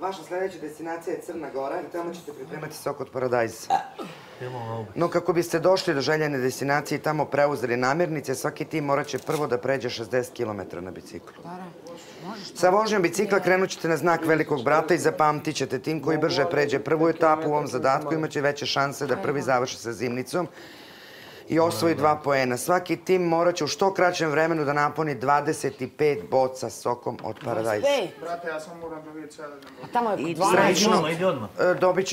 Vaša sljedeća destinacija je Crna Gora i tamo ćete pripremati sok od paradajza. No kako biste došli do željene destinacije i tamo preuzeli namirnice, svaki tim morat će prvo da pređe 60 km na biciklu. Sa vožnjom bicikla krenut ćete na znak velikog brata i zapamtit ćete tim koji brže pređe prvu etapu u ovom zadatku imaće veće šanse da prvi završi sa zimnicom i osvoji 2 poena. Svaki tim morat će u što kraćem vremenu da napuni 25 boca sokom od paradajza. Brate, ja sam moram da vidjeti sada. Tamo je 12. Srećno, dobit će